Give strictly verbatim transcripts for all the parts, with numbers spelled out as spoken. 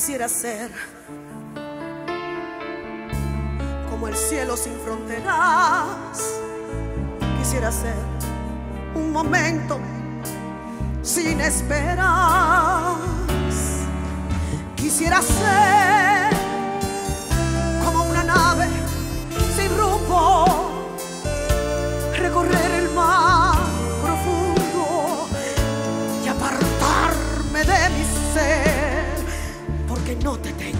Quisiera ser como el cielo sin fronteras. Quisiera ser un momento sin esperas. Quisiera ser como una nave sin rumbo, recorrer el mar profundo y apartarme de mi ser, porque no te tengo.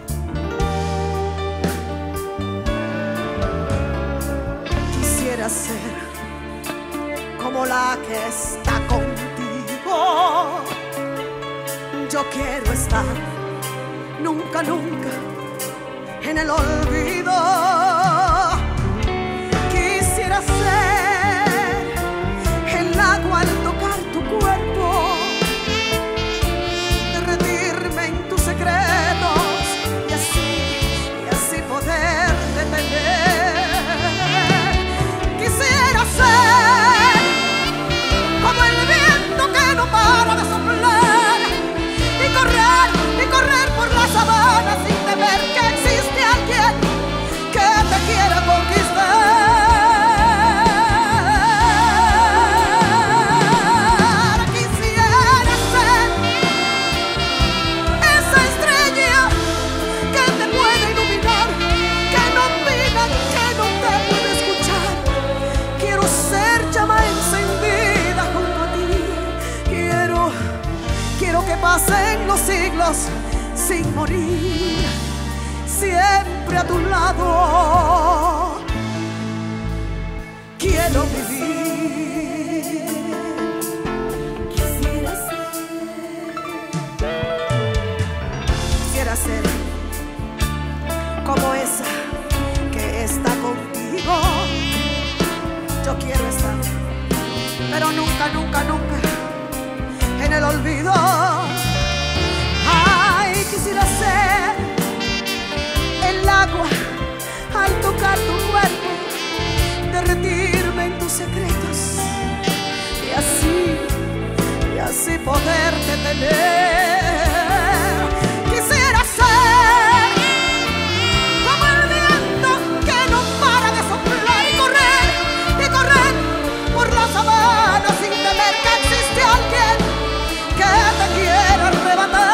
Quisiera ser como la que está contigo. Yo quiero estar nunca, nunca en el olvido. Quisiera ser el agua al tocar tu cuerpo, derretirme en tus secretos y así, y así poder detener. Quisiera ser como el viento que no para de soplar y correr, y correr por la sabana sin temer que existe alguien que te quiera conquistar. Quisiera ser esa estrella que te puede iluminar, que no opina, que no te puede escuchar. Quiero ser llama encendida junto a ti. Quiero, quiero que pasen los siglos sin morir, siempre a tu lado. Quiero vivir. Quisiera ser, quisiera ser como esa que está contigo. Yo quiero estar, pero nunca, nunca, nunca en el olvido. Ay, quisiera ser el agua al tocar tu cuerpo, derretirme en tus secretos y así, y así poderte tener. Quisiera ser como el viento que no para de soplar y correr, y correr por la sabana sin temer que existe alguien que te quiera arrebatar.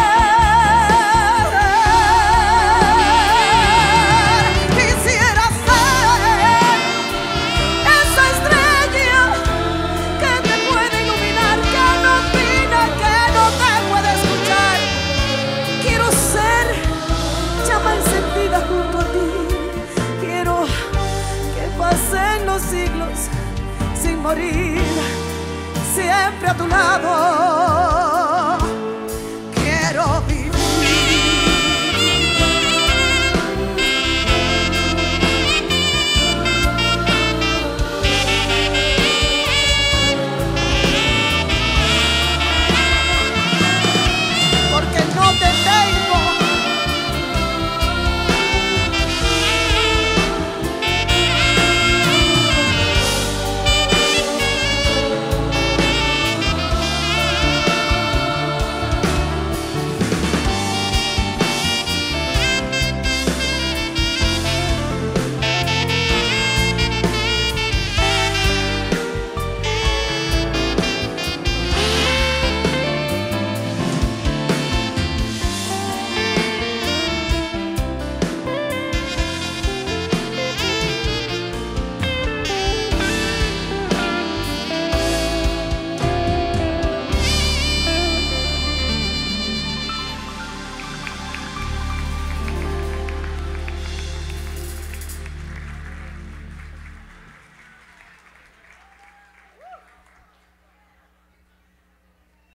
Quisiera ser esa estrella que te puede iluminar, que no opina, que no te puede escuchar. Quiero ser llama encendida junto a ti. Quiero que pasen los siglos sin morir, siempre a tu lado.